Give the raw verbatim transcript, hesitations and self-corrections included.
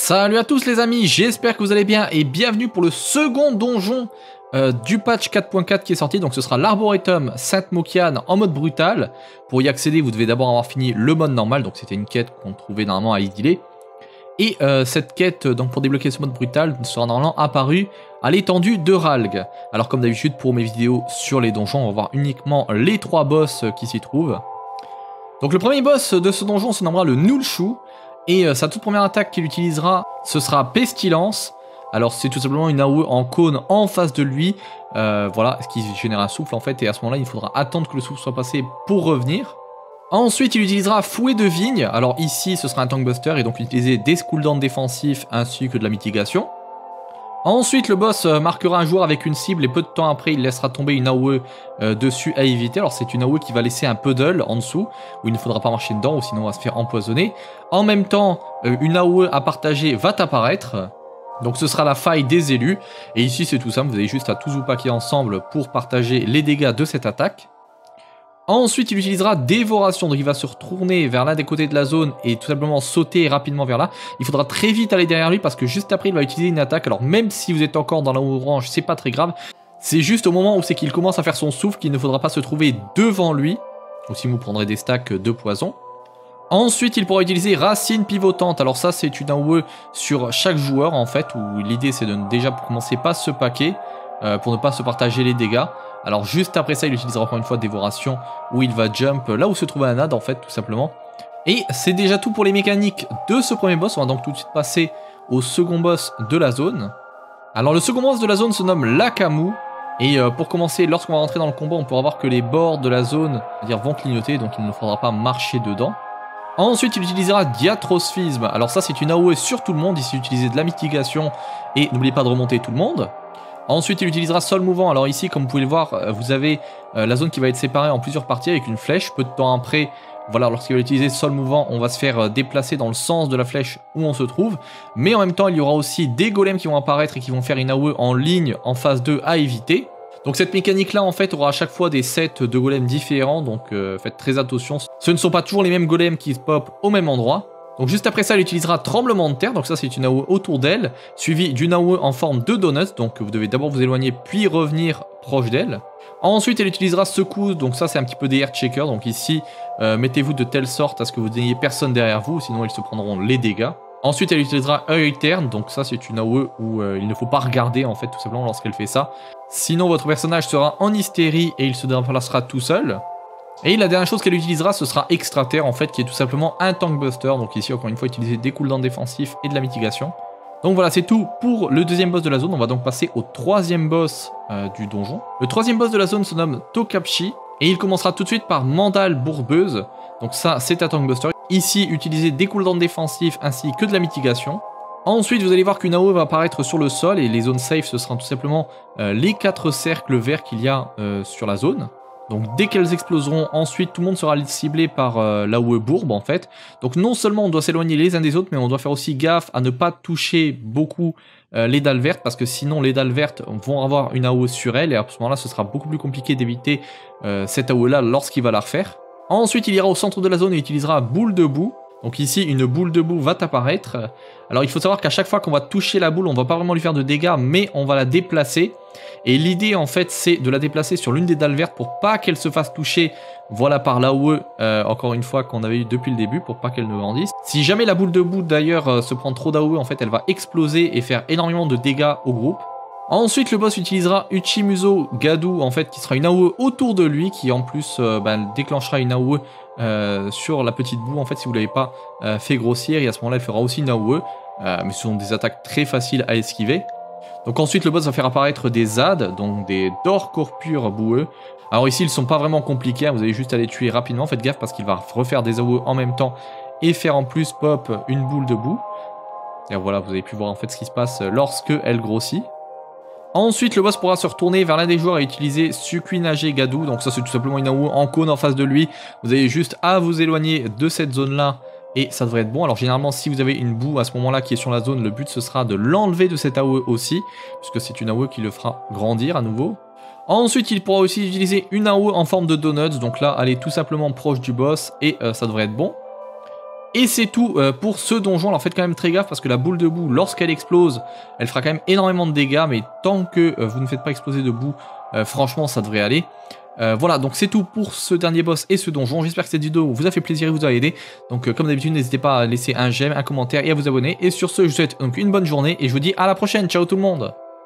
Salut à tous les amis, j'espère que vous allez bien et bienvenue pour le second donjon euh, du patch quatre point quatre qui est sorti. Donc ce sera l'Arboretum Sainte-Maukiane en mode brutal. Pour y accéder, vous devez d'abord avoir fini le mode normal, donc c'était une quête qu'on trouvait normalement à Idylé. Et euh, cette quête, donc pour débloquer ce mode brutal, sera normalement apparue à l'étendue de Ralg. Alors comme d'habitude pour mes vidéos sur les donjons, on va voir uniquement les trois boss qui s'y trouvent. Donc le premier boss de ce donjon se nommera le Nulshu. Et euh, sa toute première attaque qu'il utilisera, ce sera Pestilence. Alors c'est tout simplement une A O E en cône en face de lui, euh, voilà, ce qui génère un souffle en fait, et à ce moment-là il faudra attendre que le souffle soit passé pour revenir. Ensuite il utilisera Fouet de Vigne, alors ici ce sera un Tankbuster et donc utiliser des cooldowns défensifs ainsi que de la mitigation. Ensuite le boss marquera un joueur avec une cible et peu de temps après il laissera tomber une A O E euh, dessus à éviter. Alors c'est une A O E qui va laisser un puddle en dessous où il ne faudra pas marcher dedans ou sinon on va se faire empoisonner. En même temps euh, une A O E à partager va apparaître. Donc ce sera la faille des élus. Et ici c'est tout simple, vous avez juste à tous vous paquer ensemble pour partager les dégâts de cette attaque. Ensuite, il utilisera Dévoration, donc il va se retourner vers l'un des côtés de la zone et tout simplement sauter rapidement vers là. Il faudra très vite aller derrière lui parce que juste après, il va utiliser une attaque. Alors même si vous êtes encore dans la orange, c'est pas très grave. C'est juste au moment où c'est qu'il commence à faire son souffle qu'il ne faudra pas se trouver devant lui. Ou si vous prendrez des stacks de poison. Ensuite, il pourra utiliser Racine Pivotante. Alors ça, c'est une A O E sur chaque joueur en fait, où l'idée c'est de ne déjà pour commencer pas se paquer, euh, pour ne pas se partager les dégâts. Alors juste après ça, il utilisera encore une fois Dévoration, où il va jump là où se trouve un ad en fait, tout simplement. Et c'est déjà tout pour les mécaniques de ce premier boss. On va donc tout de suite passer au second boss de la zone. Alors le second boss de la zone se nomme Lakamu. Et euh, pour commencer, lorsqu'on va rentrer dans le combat, on pourra voir que les bords de la zone c'est-à-dire vont clignoter, donc il ne faudra pas marcher dedans. Ensuite, il utilisera Diatrosphisme. Alors ça, c'est une A O E sur tout le monde. Ici, utiliser de la mitigation et n'oubliez pas de remonter tout le monde. Ensuite, il utilisera Sol Mouvant. Alors ici, comme vous pouvez le voir, vous avez euh, la zone qui va être séparée en plusieurs parties avec une flèche. Peu de temps après, voilà, lorsqu'il va utiliser Sol Mouvant, on va se faire euh, déplacer dans le sens de la flèche où on se trouve. Mais en même temps, il y aura aussi des golems qui vont apparaître et qui vont faire une A O E en ligne en phase deux à éviter. Donc cette mécanique-là, en fait, aura à chaque fois des sets de golems différents. Donc euh, faites très attention. Ce ne sont pas toujours les mêmes golems qui se pop au même endroit. Donc juste après ça, elle utilisera Tremblement de Terre, donc ça c'est une A O E autour d'elle, suivi d'une A O E en forme de donut, donc vous devez d'abord vous éloigner puis revenir proche d'elle. Ensuite elle utilisera Secousse, donc ça c'est un petit peu des air checkers, donc ici euh, mettez-vous de telle sorte à ce que vous n'ayez personne derrière vous, sinon ils se prendront les dégâts. Ensuite elle utilisera Œil Terne, donc ça c'est une A O E où euh, il ne faut pas regarder en fait tout simplement lorsqu'elle fait ça. Sinon votre personnage sera en hystérie et il se déplacera tout seul. Et la dernière chose qu'elle utilisera, ce sera Extra Terre en fait, qui est tout simplement un Tankbuster. Donc ici, encore une fois, utiliser des cooldowns défensifs et de la mitigation. Donc voilà, c'est tout pour le deuxième boss de la zone. On va donc passer au troisième boss euh, du donjon. Le troisième boss de la zone se nomme Tokapshi. Et il commencera tout de suite par Mandale Bourbeuse. Donc ça, c'est un Tankbuster. Ici, utiliser des cooldowns défensifs ainsi que de la mitigation. Ensuite, vous allez voir qu'une A O E va apparaître sur le sol. Et les zones safe, ce sera tout simplement euh, les quatre cercles verts qu'il y a euh, sur la zone. Donc dès qu'elles exploseront, ensuite tout le monde sera ciblé par euh, l'A O E bourbe en fait. Donc non seulement on doit s'éloigner les uns des autres, mais on doit faire aussi gaffe à ne pas toucher beaucoup euh, les dalles vertes, parce que sinon les dalles vertes vont avoir une A O E sur elles, et à ce moment-là ce sera beaucoup plus compliqué d'éviter euh, cette A O E là lorsqu'il va la refaire. Ensuite il ira au centre de la zone et utilisera Boule de boue. Donc ici, une boule de boue va apparaître. Alors il faut savoir qu'à chaque fois qu'on va toucher la boule, on va pas vraiment lui faire de dégâts, mais on va la déplacer. Et l'idée en fait, c'est de la déplacer sur l'une des dalles vertes pour pas qu'elle se fasse toucher, voilà, par l'A O E, euh, encore une fois, qu'on avait eu depuis le début, pour pas qu'elle ne grandisse. Si jamais la boule de boue d'ailleurs euh, se prend trop d'A O E, en fait, elle va exploser et faire énormément de dégâts au groupe. Ensuite, le boss utilisera Uchimuso Gadu, en fait, qui sera une A O E autour de lui, qui en plus euh, bah, déclenchera une A O E euh, sur la petite boue, en fait, si vous ne l'avez pas euh, fait grossir, et à ce moment-là, elle fera aussi une A O E, euh, mais ce sont des attaques très faciles à esquiver. Donc ensuite, le boss va faire apparaître des Z A D, donc des Dorcorpures boueux. Alors ici, ils ne sont pas vraiment compliqués, hein, vous allez juste à les tuer rapidement, faites gaffe, parce qu'il va refaire des A O E en même temps, et faire en plus pop une boule de boue. Et voilà, vous avez pu voir en fait ce qui se passe lorsque elle grossit. Ensuite, le boss pourra se retourner vers l'un des joueurs et utiliser Sukuinage Gadu. Donc ça, c'est tout simplement une A O E en cône en face de lui. Vous avez juste à vous éloigner de cette zone-là et ça devrait être bon. Alors généralement, si vous avez une boue à ce moment-là qui est sur la zone, le but ce sera de l'enlever de cette A O E aussi, puisque c'est une A O E qui le fera grandir à nouveau. Ensuite, il pourra aussi utiliser une A O E en forme de donuts. Donc là, aller tout simplement proche du boss et euh, ça devrait être bon. Et c'est tout euh, pour ce donjon. Alors faites quand même très gaffe parce que la boule de boue, lorsqu'elle explose, elle fera quand même énormément de dégâts. Mais tant que euh, vous ne faites pas exploser de boue, euh, franchement, ça devrait aller. Euh, voilà, donc c'est tout pour ce dernier boss et ce donjon. J'espère que cette vidéo vous a fait plaisir et vous a aidé. Donc euh, comme d'habitude, n'hésitez pas à laisser un j'aime, un commentaire et à vous abonner. Et sur ce, je vous souhaite donc une bonne journée et je vous dis à la prochaine. Ciao tout le monde!